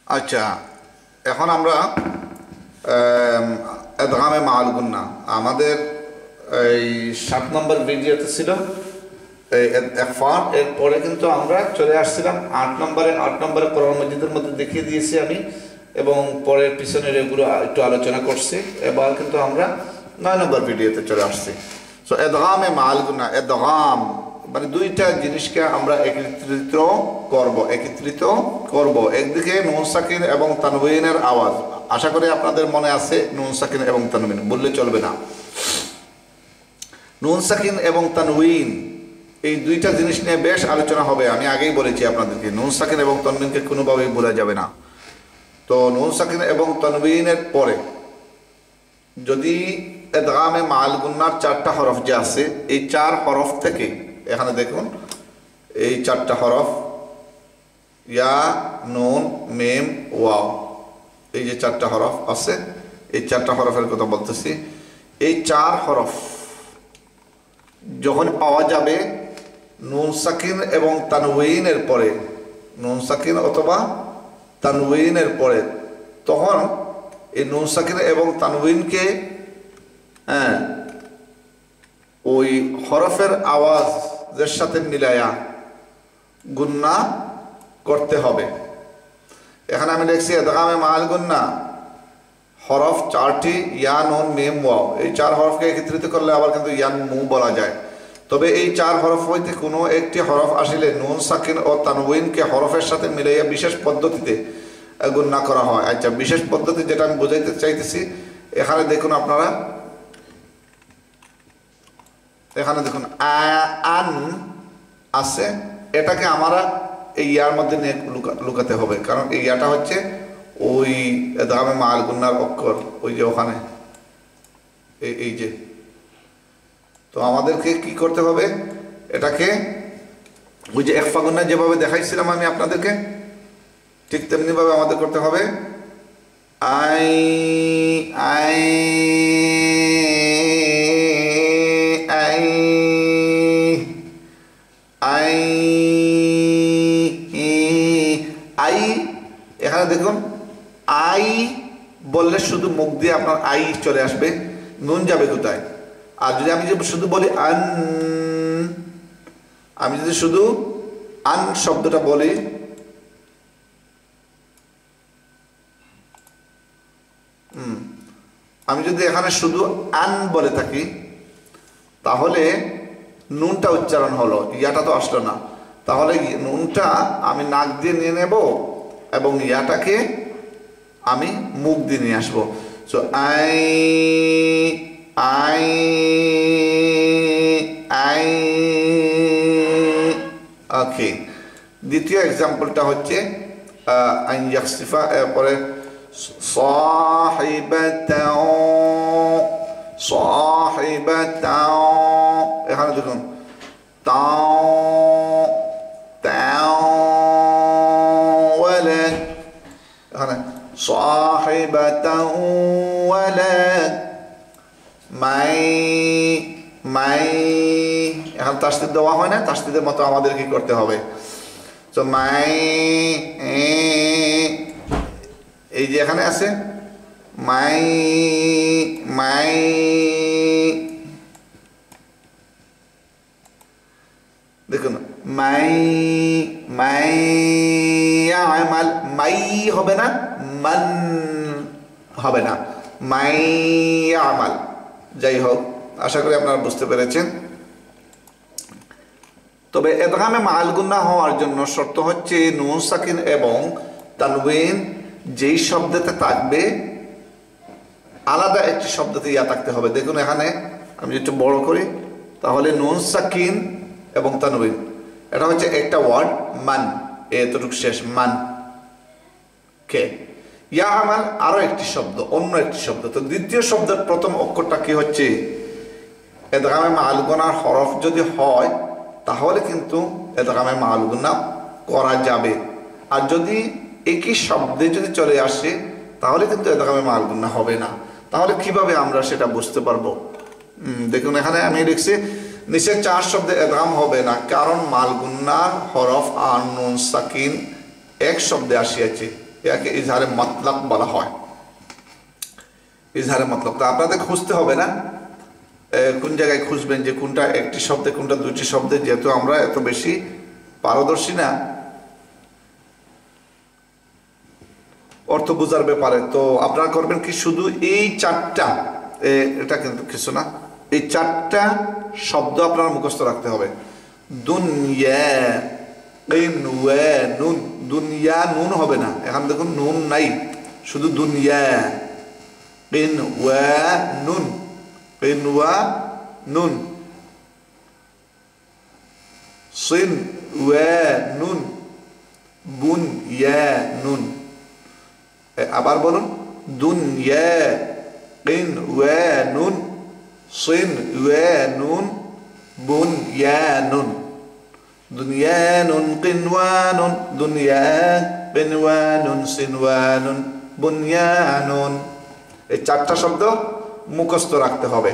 আচ্ছা, এখন আমরা এদগামে মাল গুন্না আমাদের এই 7 নম্বর ভিডিওতে ছিল এই ইখফার। এরপরে কিন্তু আমরা চলে আসছিলাম 8 নম্বরে কোরআন মাজিদের মধ্যে দেখিয়ে দিয়েছি আমি, এবং পরের পিছনের এগুলো একটু আলোচনা করছি। এবার কিন্তু আমরা 9 নম্বর ভিডিওতে চলে আসছি। সো এদগামে মাল গুন্না, এদগাম মানে দুইটা জিনিসকে আমরা একত্রিত করব। একদিকে নুন সাকিন এবং তানউইনের আওয়াজ, আশা করি আপনাদের মনে আছে নুন সাকিন এবং তানউইন, বললে চলবে না। নুন সাকিন এবং তানউইন এই দুইটা জিনিস নিয়ে বেশ আলোচনা হবে। আমি আগেই বলেছি আপনাদেরকে নুন সাকিন এবং তানউইনকে কোনোভাবেই ভোলা যাবে না। তো নুন সাকিন এবং তানউইনের পরে যদি এদগামে মাল গুন্নার 4টা হরফ যে আছে, এই 4 হরফ থেকে এখানে দেখুন এই 4টা হরফ ইয়া, নুন, মিম, ওয়াও, এই যে 4টা হরফ আছে, এই 4টা হরফের কথা বলতেছি। এই 4 হরফ যখন পাওয়া যাবে নুন সাকিন এবং তানউইনের পরে, নুন সাকিন অথবা তানউইনের পরে, তখন এই নুন সাকিন এবং তানউইনকে ওই হরফের আওয়াজের সাথে মিলায়া গুন্না করতে হবে। এখানে আমি লিখছি এদগামে মাল গুন্না, হরফ 4টি, ইয়া, নুন, মিম, ওয়াও। এই 4 হরফকে একত্রিত করলে আবার কিন্তু ইয়ান মু বলা যায়। তবে এই 4 হরফ হইতে কোনো একটি হরফ আসলে নুন সাকিন ও তানউইনকে হরফের সাথে মিলাইয়া বিশেষ পদ্ধতিতে গুন্না করা হয়। আচ্ছা, বিশেষ পদ্ধতি যেটা আমি বোঝাইতে চাইতেছি, এখানে দেখুন আপনারা, এখানে দেখুন আন আছে, এটাকে আমরা এই ইয়ার মধ্যে নিয়ে লুকাতে হবে, কারণ এই ইয়াটা হচ্ছে ওই এদগামে মাল গুন্নার অক্ষর, ওই যে ওখানে এই যে। তো আমাদেরকে কি করতে হবে, এটাকে ওই যে ইখফা গুন্না যেভাবে দেখাইছিলাম আমি আপনাদেরকে, ঠিক তেমনি ভাবে আমাদের করতে হবে। I I I I I, এখানে দেখুন আই বললে শুধু মুখ দিয়ে আপনার আই চলে আসবে, নুন যাবে কোথায়? আর যদি আমি শুধু বলি আন, আমি যদি শুধু আন শব্দটা বলি, আমি যদি এখানে শুধু আন বলে থাকি, তাহলে নুনটা উচ্চারণ হলো, ইয়াটা তো আসলো না। তাহলে নুনটা আমি নাক দিয়ে নিয়ে নেব এবং ইয়াটাকে আমি মুখ দিয়ে নিয়ে আসবো। So I I I. Okay, দ্বিতীয় এক্সাম্পলটা হচ্ছে আইন ইয়াকসিফা, এরপরে সাহিবাতাও, সাহিবাতাও, এখানে দেখুন তাও তাও ওয়ালাদ, এখানে সাহিবাতাও ওয়ালাদ, মাই মাই, এখানে তাসদীদ দেওয়া হয় না, তাসদীদের মতো আমাদের কি করতে হবে? তো মাই, এই যে এখানে আছে মাই মাই, দেখুন মাই মাই আমাল, মাই হবে না, মান হবে না, মাই আমাল। যাই হোক, আশা করি আপনারা বুঝতে পেরেছেন। তবে এদগামে মাল গুন্না হওয়ার জন্য শর্ত হচ্ছে নুন সাকিন এবং তানউইন যেই শব্দতে থাকবে আলাদা একটি শব্দতে ইয়া থাকতে হবে। দেখুন এখানে আমি একটু বড় করি, তাহলে নুন সাকিন এবং তানউইন, এটা হচ্ছে একটা ওয়ার্ড মান, এতটুকু শেষ, মান কে। ইয়া আমাল আরো একটি শব্দ, অন্য একটি শব্দ। তো দ্বিতীয় শব্দের প্রথম অক্ষরটা কি হচ্ছে? এদগামে মাল গুন্নার হরফ যদি হয় তাহলে কিন্তু এদগামে মাল গুন্না করা যাবে, আর যদি একই শব্দে যদি চলে আসে তাহলে কিন্তু এদগামে মাল গুন্না হবে না। তাহলে কিভাবে আমরা সেটা বুঝতে পারবো? দেখুন এখানে আমি লিখছি নিচে 4 শব্দে এদগাম হবে না, কারণ মাল গুন্নার হরফ আর নুন সাকিন এক শব্দে আসিয়াছে। একে ইজহারে মতলক বলা হয়। ইজহারে মতলক তো আপনাদের খুঁজতে হবে না, কোন জায়গায় খুঁজবেন যে কোনটা একটি শব্দে কোনটা দুটি শব্দে, যেহেতু আমরা এত বেশি পারদর্শী না অর্থ বোঝার ব্যাপারে। তো আপনারা করবেন কি, শুধু এই চারটা, এটা কিন্তু কিছু না, এই চারটা শব্দ আপনারা মুখস্থ রাখতে হবে। দুনিয়া, নুন, দুনিয়া নুন হবে না, এখন দেখুন নুন নাই, শুধু দুনিয়া, নুন, নুন, সিন নুন, বুন নুন। আবার বলুন, দুনিয়া, নুন, সিন নুন, বুন নুন। দুনিয়ানুন কিনওয়ানুন, দুনিয়া কিনওয়ানুন, সিনওয়ানুন, বুনয়ানুন। এই চারটা শব্দ মুখস্থ রাখতে হবে।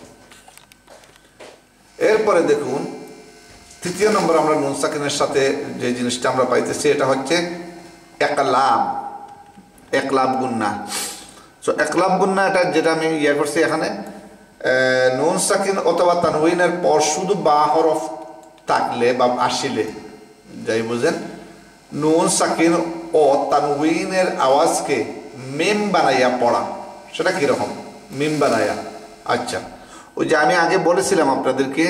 এরপরে দেখুন তৃতীয় নম্বর আমরা নুন সাকিনের সাথে যে জিনিসটা আমরা পাইতেছি এটা হচ্ছে একলাব, একলাব গুন্না। তো একলাব গুন্না এটা যেটা আমি করছি এখানে, নুন সাকিন অথবা তানউইনের পর শুধু বা হরফ থাকলে বা আসিলে, যাই বুঝেন, নুন সাকিন ও তানউইনের আওয়াজকে মিম বানাইয়া পড়া। সেটা কিরকম মিম বানাইয়া? আচ্ছা, ওই যে আমি আগে বলেছিলাম আপনাদেরকে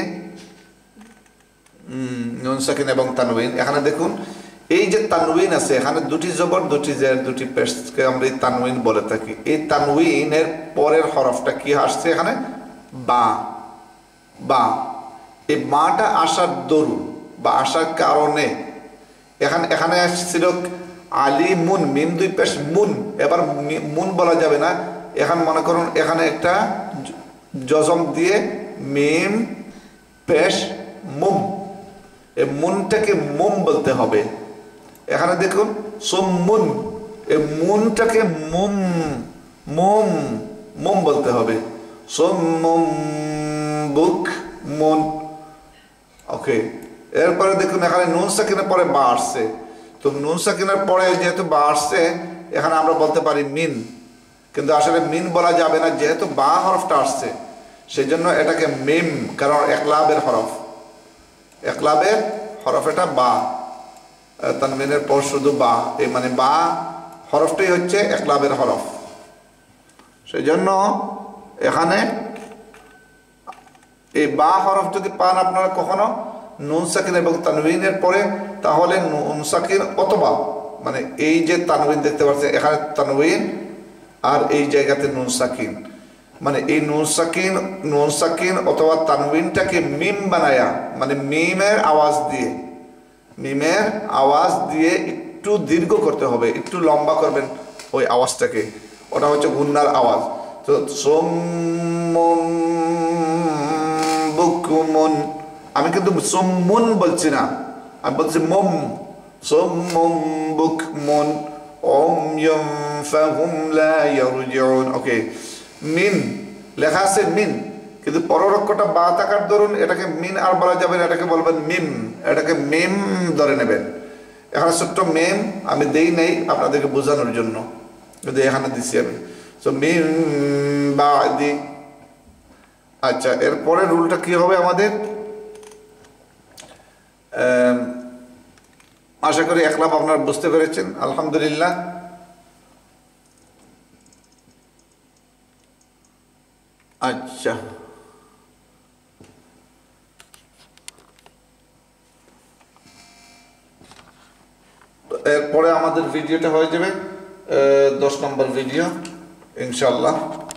নুন সাকিন এবং তানউইন, এখানে দেখুন এই যে তানউইন আছে এখানে দুটি জবর দুটি জের দুটি পেশকে আমরা তানউইন বলে থাকি। এই তানউইনের পরের হরফটা কি আসছে এখানে? বা। বা, এই মাটা আসার দরুন বা আসার কারণে এখানে আসছিল আলিমুন, মিম দুই পেশ মুন, এবার মুন বলা যাবে না, এখন মনে করুন এখানে একটা জজম দিয়ে মিম পেশ মুম, এই মুনটাকে মুম বলতে হবে। এখানে দেখুন সুমুন, এই মুনটাকে মুম মুম মুম বলতে হবে। সুমুম বুক মুন। ওকে, এরপরে দেখুন এখানে নুন সাকিনের পরে বা আসছে, তো নুন সাকিনের পরে যেহেতু বা আসছে এখানে আমরা বলতে পারি মিন, কিন্তু আসলে মিন বলা যাবে না যেহেতু বা হরফটা আসছে, সেই জন্য এটাকে মিম, কারণ একলাবের হরফ, একলাবের হরফ এটা বা, তানবিনের পর শুধু বা, এই মানে বা হরফটাই হচ্ছে একলাবের হরফ। সেই জন্য এখানে এই বা হরফ যদি পান আপনারা কখনো নুন সাকিন এবং তানবিনের পরে, তাহলে নুন সাকিন অথবা, মানে এই যে তানবিন দেখতে পাচ্ছেন এখানে তানবিন আর এই জায়গাতে নুন সাকিন, মানে এই নুন সাকিন অথবা তানবিনটাকে মিম বানায়া, মানে মিমের আওয়াজ দিয়ে, মিমের আওয়াজ দিয়ে একটু দীর্ঘ করতে হবে, একটু লম্বা করবেন ওই আওয়াজটাকে, ওটা হচ্ছে গুন্নার আওয়াজ। তো সুম্মুম বুকুমুন, আমি কিন্তু সুম্মুন বলছি না, আমি বলছি মুম, সুম্মুম বুকমুন উময়ুম ফাহুম লা ইয়ারজিউন। ওকে, মিন লেখা আছে মিন, কিন্তু পরের অক্ষরটা বা থাকার দরুন এটাকে মিন আর বলা যাবে না, এটাকে বলবেন মিম, এটাকে মিম ধরে নেবেন। এখানে ছোট্ট মিম আমি দেই নাই আপনাদেরকে বোঝানোর জন্য, কিন্তু এখানে দিচ্ছি আমি। তো মিম বাদি। আচ্ছা, এরপরে রুলটা কি হবে আমাদের? আশা করি একলাপ আপনারা বুঝতে পেরেছেন, আলহামদুলিল্লাহ। আচ্ছা, এরপরে আমাদের ভিডিওটা হয়ে যাবে 10 নম্বর ভিডিও ইনশাআল্লাহ।